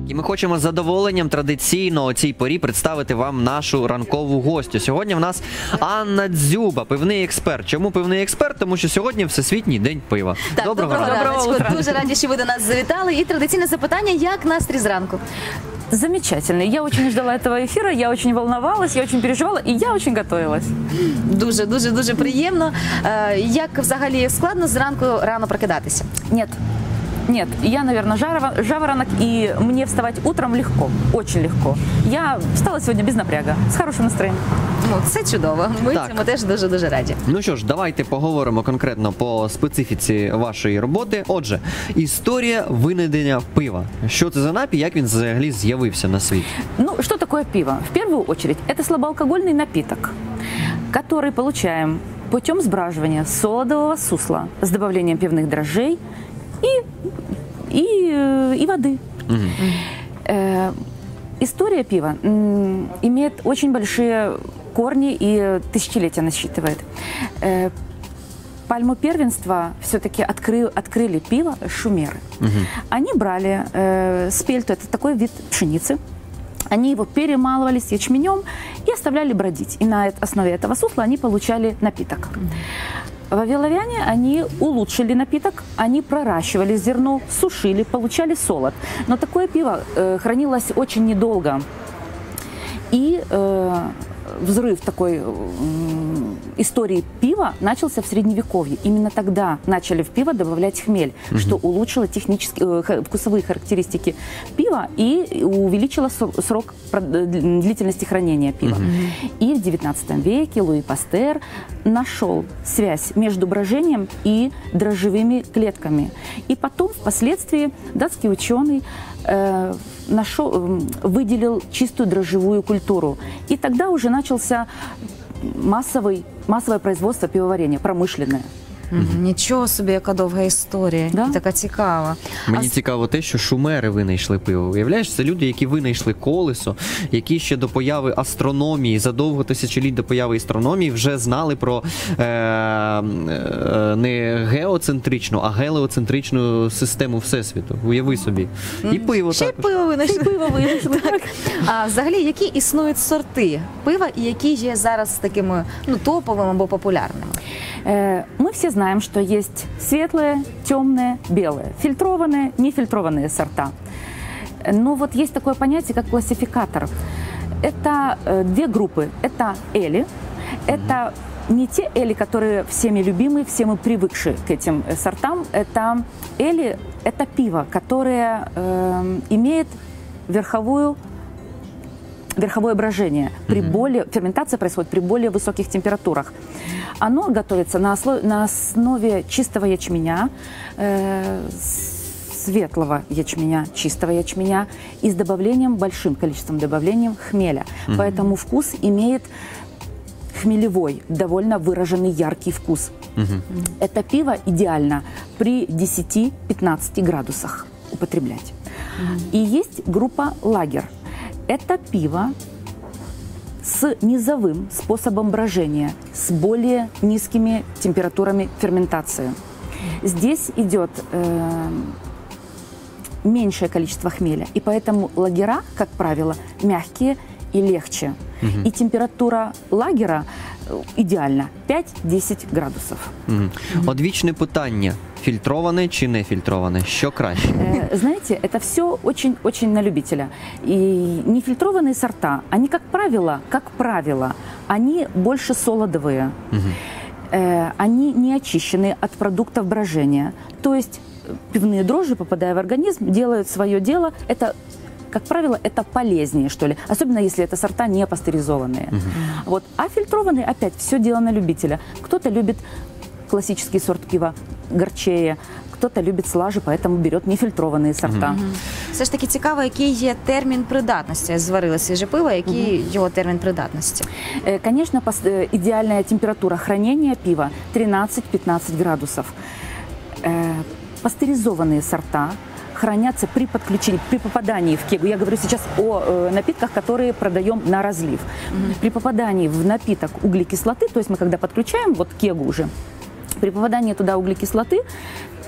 І ми хочемо з задоволенням традиційно о цій порі представити вам нашу ранкову гостю. Сьогодні в нас Анна Дзюба, пивний експерт. Чому пивний експерт? Тому що сьогодні Всесвітній день пива. Так, доброго ранку. Дуже раді, що ви до нас завітали. І традиційне запитання, як настрій зранку? Замечательно. Я очень ждала этого эфира, я очень волновалась, я очень переживала, и я очень готовилась. Дуже приємно. Як взагалі складно зранку рано прокидатися? Нет, я, наверное, жаворонок, и мне вставать утром легко, очень легко. Я встала сегодня без напряга, с хорошим настроением. Ну, це чудово. Ми Так. цьому теж дуже раді. Ну що ж, давайте поговоримо конкретно по специфіці вашої роботи. Отже, історія винайдення пива. Що це за напій, як він взагалі з'явився на світ? Ну, что такое пиво? В первую очередь, это слабоалкогольный напиток, который получаем путем сбраживания солодового сусла с добавлением пивных дрожжей и воды. История пива имеет очень большие корни и тысячелетия насчитывает. Пальму первенства все-таки открыли пиво шумеры. Они брали спельту, это такой вид пшеницы, они его перемалывали с ячменем и оставляли бродить. И на основе этого сусла они получали напиток. Вавиловяне, они улучшили напиток, они проращивали зерно, сушили, получали солод. Но такое пиво хранилось очень недолго. И взрыв такой истории пива начался в Средневековье. Именно тогда начали в пиво добавлять хмель, что улучшило вкусовые характеристики пива и увеличило срок длительности хранения пива. И в 19 веке Луи Пастер нашел связь между брожением и дрожжевыми клетками. И потом, впоследствии, датский ученый выделил чистую дрожжевую культуру. И тогда уже начался массовое производство пивоварения, промышленное. Нічого собі, яка довга історія, Да? і така цікава. Мені цікаво те, що шумери винайшли пиво. Уявляєш, це люди, які винайшли колесо, які ще до появи астрономії, задовго тисячоліть до появи астрономії вже знали про не геоцентричну, а геліоцентричну систему Всесвіту. Уяви собі. І пиво Ще й також. пиво винайшли. Так. А взагалі, які існують сорти пива і які є зараз такими топовими або популярними? Мы все знаем, что есть светлые, темные, белые, фильтрованные, нефильтрованные сорта. Но вот есть такое понятие, как классификатор. Это две группы. Это эли. Это не те эли, которые всеми любимые, все мы привыкшие к этим сортам. Это эли, это пиво, которое имеет верховое брожение. Ферментация происходит при более высоких температурах. Оно готовится на основе чистого ячменя, светлого ячменя, чистого ячменя и с большим количеством добавлением хмеля. Поэтому вкус имеет хмелевой, довольно выраженный яркий вкус. Это пиво идеально при 10-15 градусах употреблять. И есть группа лагер. Это пиво с низовым способом брожения, с более низкими температурами ферментации. Здесь идет меньшее количество хмеля, и поэтому лагера, как правило, мягкие и легче. И температура лагера идеальна 5-10 градусов. Одвічне питання. Фільтроване чи не фільтроване? Що краще? Знаете, это все очень на любителя. И нефильтрованные сорта, они, как правило, они больше солодовые. Они не очищены от продуктов брожения. То есть пивные дрожжи, попадая в организм, делают свое дело. Это, как правило, это полезнее, что ли. Особенно, если это сорта не пастеризованные. Вот. А фильтрованные, опять, все дело на любителя. Кто-то любит классический сорт пива горчее, кто-то любит слаже, поэтому берет нефильтрованные сорта. Все ж таки цікаво, який є термін придатності. Зварили свіже пиво, який його термін придатності? Конечно, идеальная температура хранения пива 13-15 градусов. Пастеризованные сорта хранятся при подключении, при попадании в кегу. Я говорю сейчас о напитках, которые продаем на разлив. При попадании в напиток углекислоты, то есть мы когда подключаем вот кегу уже, при попадании туда углекислоты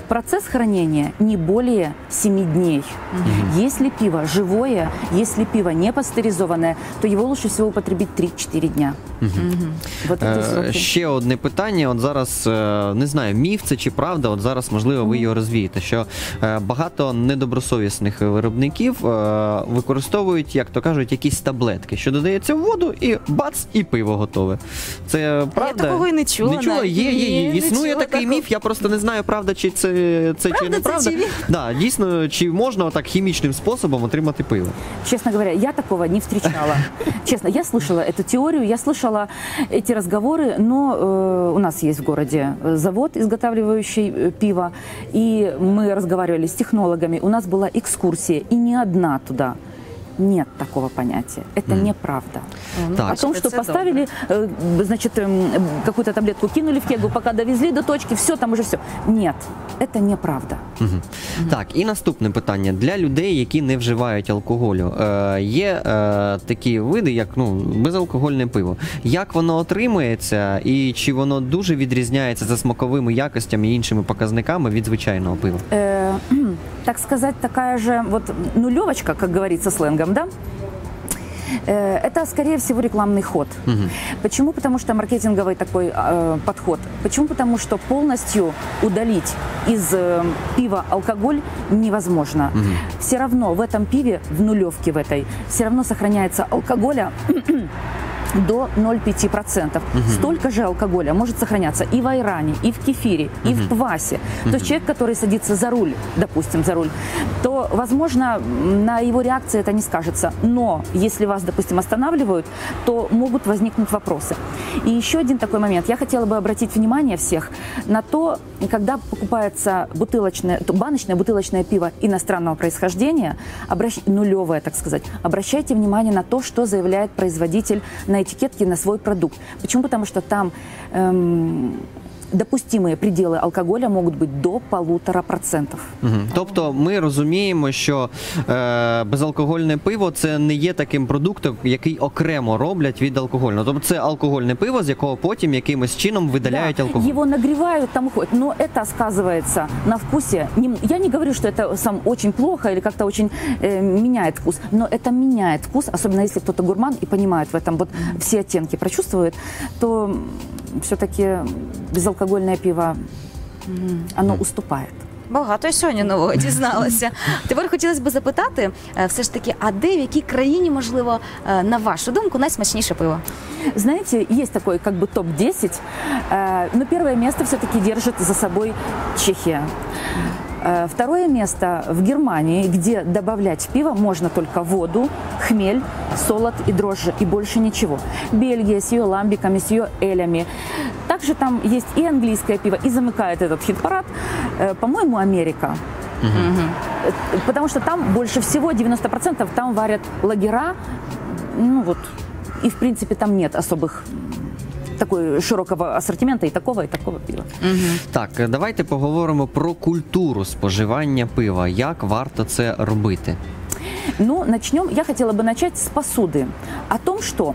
процесс хранения не более 7 дней. Если пиво живое, если пиво не пастеризованное, то его лучше всего употребить 3-4 дня. Вот эти сроки. Ще одне питання, от зараз, не знаю, міф це чи правда, от зараз, можливо, ви його розвієте, що багато недобросовісних виробників використовують, як то кажуть, якісь таблетки, що додається в воду і бац, і пиво готове. Це правда? Я такого і не чула. Не чула? навіть. Є. Ні, не Існує чула такий такого. міф, я просто не знаю, правда чи це чи неправда. чи ні? Да, дійсно, чи можна так хімічним способом отримати пиво? Честно говоря, я такого не встречала. Честно, я слышала эту теорию, я слышала эти разговоры, но у нас есть в городе завод, изготавливающий пиво, и мы разговаривали с технологами, у нас была экскурсия, и не одна туда. Нет такого понятия. Это неправда. Так. О том, что Это поставили, значит, какую-то таблетку кинули в кегу, пока довезли до точки, все, там уже все. Нет, это неправда. Так, і наступне питання. Для людей, які не вживають алкоголю, є такі види, як безалкогольне пиво. Як воно отримується і чи воно дуже відрізняється за смаковими якостями і іншими показниками від звичайного пива? Так сказать, такая же вот нулевочка, как говорится сленгом, да? Это, скорее всего, рекламный ход. Почему? Потому что маркетинговый такой подход. Почему? Потому что полностью удалить из пива алкоголь невозможно. Все равно в этом пиве, в нулевке в этой, все равно сохраняется алкоголя до 0,5%. Столько же алкоголя может сохраняться и в айране, и в кефире, и в квасе. То есть человек, который садится за руль, допустим, за руль, то, возможно, на его реакции это не скажется. Но если вас, допустим, останавливают, то могут возникнуть вопросы. И еще один такой момент. Я хотела бы обратить внимание всех на то, когда покупается баночное бутылочное пиво иностранного происхождения, нулевое, так сказать, обращайте внимание на то, что заявляет производитель на этикетке на свой продукт. Почему? Потому что там допустимые пределы алкоголя можуть бути до 1,5%. Тобто ми розуміємо, що безалкогольне пиво це не є таким продуктом, який окремо роблять від алкогольного. Тобто це алкогольне пиво, з якого потім якимось чином видаляють алкоголь. Его нагревают, там уходит, но это сказывается на вкусе. Я не говорю, что это очень плохо или как-то очень меняет вкус, но это меняет вкус, особенно если кто-то гурман и понимает в этом, вот все оттенки прочувствует, то все-таки безалкогольное пиво, оно уступает. Багато я сьогодні нового дізналася. Тепер хотілося б запитати, все ж таки, а де, в якій країні, можливо, на вашу думку, найсмачніше пиво? Знаете, есть такой как бы топ-10, но первое место все-таки держит за собой Чехия. Второе место в Германии, где добавлять в пиво можно только воду, хмель, солод и дрожжи, и больше ничего. Бельгия с ее ламбиками, с ее элями. Также там есть и английское пиво, и замыкает этот хит-парад, по-моему, Америка. Потому что там больше всего, 90%, там варят лагера, и в принципе там нет особых такого широкого ассортимента и такого пива. Так, давайте поговоримо про культуру споживання пива. Як варто це робити? Я хотела бы начать с посуды. О том, что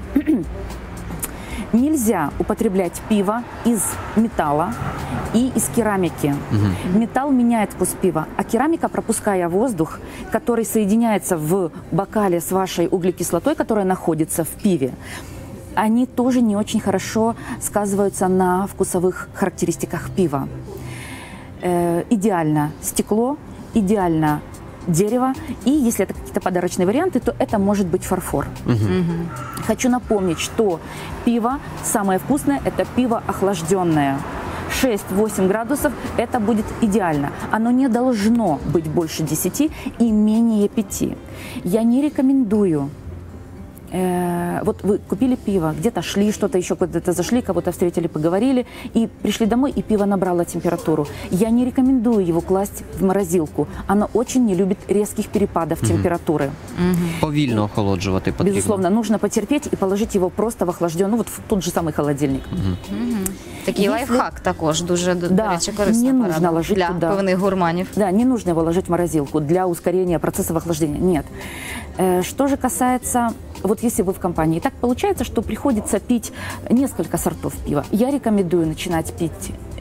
нельзя употреблять пиво из металла и из керамики. Металл меняет вкус пива, а керамика, пропуская воздух, который соединяется в бокале с вашей углекислотой, которая находится в пиве, они тоже не очень хорошо сказываются на вкусовых характеристиках пива. Идеально стекло, идеально дерево, и если это какие-то подарочные варианты, то это может быть фарфор. Хочу напомнить, что пиво самое вкусное – это пиво охлажденное. 6-8 градусов – это будет идеально. Оно не должно быть больше 10 и менее 5. Я не рекомендую. Вот вы купили пиво, где-то шли, что-то еще куда-то зашли, кого-то встретили, поговорили, и пришли домой, и пиво набрало температуру. Я не рекомендую его класть в морозилку. Оно очень не любит резких перепадов температуры. Повільно охолоджувати потрібно. Безусловно, нужно потерпеть и положить его просто в охлажденный, в тот же самый холодильник. Такий лайфхак також дуже, до речі, не корисна нужно порада ложить для туда. пивних гурманів. Да, не нужно его ложить в морозилку для ускорения процессов охлаждения. Нет. Что же касается, вот если вы в компании, так получается, что приходится пить несколько сортов пива. Я рекомендую начинать пить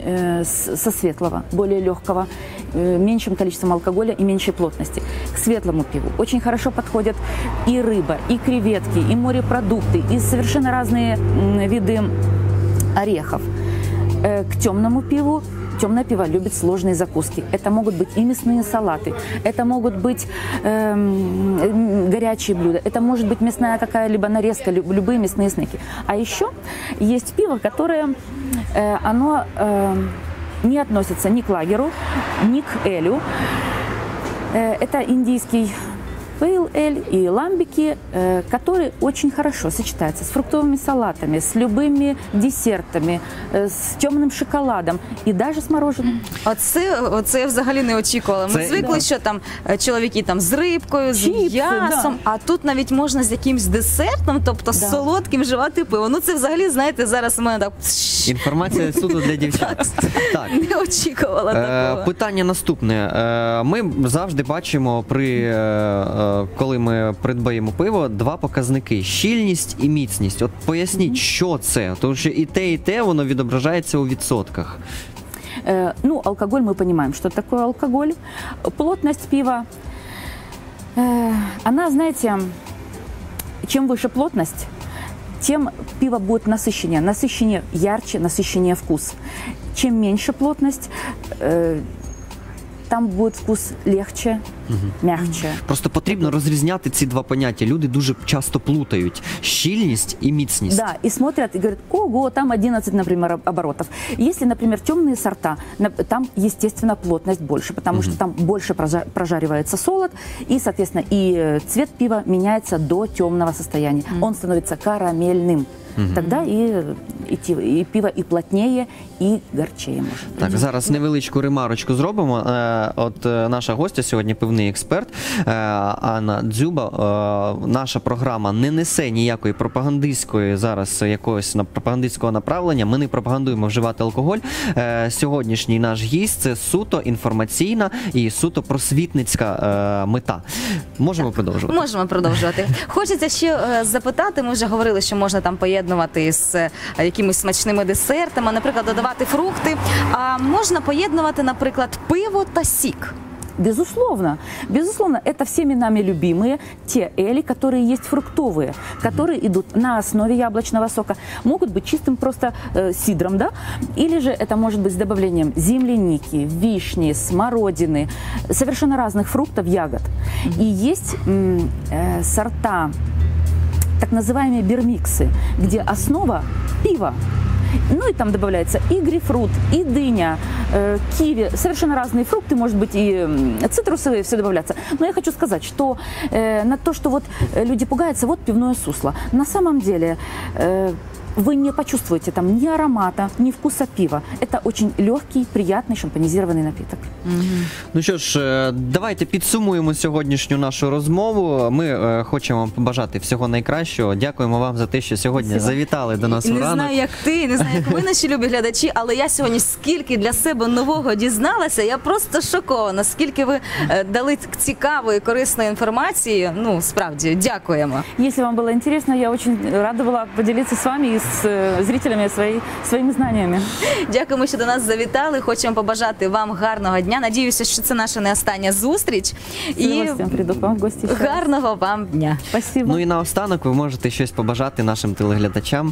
со светлого, более легкого, меньшим количеством алкоголя и меньшей плотности. К светлому пиву очень хорошо подходят и рыба, и креветки, и морепродукты, и совершенно разные виды орехов. К темному пиву, темное пиво любит сложные закуски. Это могут быть и мясные салаты, это могут быть горячие блюда, это может быть мясная какая-либо нарезка, любые мясные снеки. А еще есть пиво, которое оно не относится ни к лагеру, ни к элю. Это индийский пейл эль и ламбики, которые очень хорошо сочетаются с фруктовыми салатами, с любыми десертами, з темним шоколадом і навіть з мороженим. Оце я взагалі не очікувала. Ми звикли, що там чоловіки там з рибкою, з м'ясом, а тут навіть можна з якимсь десертом, тобто з солодким вживати пиво. Ну це взагалі, знаєте, зараз у мене так... Інформація суто для дівчат. Так. Не очікувала такого. Питання наступне. Ми завжди бачимо коли ми придбаємо пиво, два показники – щільність і міцність. От поясніть, що це? Тому що і те, воно відображається у відсотках. Ну, алкоголь, мы понимаем, что такое алкоголь. Плотность пива, она, знаете, чем выше плотность, тем пиво будет насыщеннее. Насыщеннее ярче, насыщеннее вкус. Чем меньше плотность, там будет вкус легче, мягче. Просто потрібно розрізняти ці два поняття. Люди дуже часто плутають щільність і міцність. Да, и смотрят и говорят, ого, там 11, например, оборотов. Если, например, темные сорта, там, естественно, плотность больше, потому что там больше прожаривается солод, и, соответственно, и цвет пива меняется до темного состояния. Он становится карамельным. Тогда і пиво і плотніє, і гарчіє може. Так, зараз невеличку ремарочку зробимо. От наша гостя сьогодні пивний експерт Анна Дзюба. Наша програма не несе ніякої пропагандистської зараз якогось пропагандистського направлення. Ми не пропагандуємо вживати алкоголь. Сьогоднішній наш гість – це суто інформаційна і суто просвітницька мета. Можемо продовжувати? Можемо продовжувати. Хочеться ще запитати, ми вже говорили, що можна там поєднувати з якимись смачними десертами, наприклад, додавати фрукти. А можна поєднувати, наприклад, пиво та сік? Безусловно. Безусловно, это всеми нами любимые те эли, которые есть фруктовые, которые идут на основе яблочного сока. Могут быть чистым просто сидром, да? Или же это может быть с добавлением земляники, вишни, смородины, совершенно разных фруктов, ягод. И есть сорта, так называемые бирмиксы, где основа пива. Ну и там добавляется и грейпфрут, и дыня, киви, совершенно разные фрукты, может быть и цитрусовые, все добавляться. Но я хочу сказать, что на то, что вот люди пугаются, вот пивное сусло. На самом деле вы не почувствуете там ни аромата, ни вкуса пива. Это очень легкий, приятный шампанизированный напиток. Ну що ж, давайте підсумуємо сьогоднішню нашу розмову. Ми хочемо побажати всього найкращого. Дякуємо вам за те, що сьогодні завітали до нас у ранок. Не знаю, як ти, не знаю, як ви, наші любі глядачі, але я сьогодні скільки для себе нового дізналася, я просто шокована, скільки ви дали цікавої, корисної інформації. Ну, справді, дякуємо. Если вам было интересно, я очень рада была поделиться с вами и с зрителями своими знаниями. Дякуємо, що до нас завітали. Хочемо побажати вам гарного дня. Надіюся, що це наша не остання зустріч. І прийду к вам в гості. Гарного вам дня. Спасибо. Ну і наостанок ви можете щось побажати нашим телеглядачам.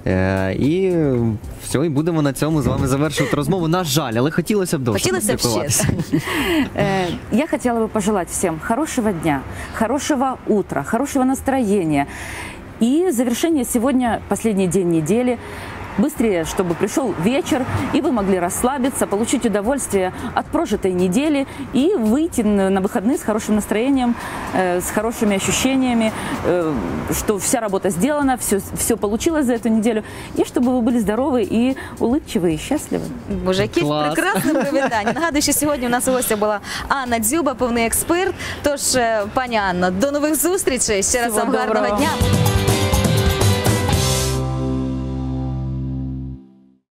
І все, і будемо на цьому з вами завершувати розмову. На жаль, але хотілося б довше поспілкуватися. Я хотела бы пожелать всем хорошего дня, хорошего утра, хорошего настроения. И завершение сегодня, последний день недели. Быстрее, чтобы пришел вечер, и вы могли расслабиться, получить удовольствие от прожитой недели и выйти на выходные с хорошим настроением, с хорошими ощущениями, что вся работа сделана, все получилось за эту неделю, и чтобы вы были здоровы и улыбчивы, и счастливы. Боже, яке прекрасне привітання. Нагадую, що сьогодні у нас у гостях була Анна Дзюба, певний експерт. Тож, пані Анно, до нових зустрічей. Ще раз вам гарного дня.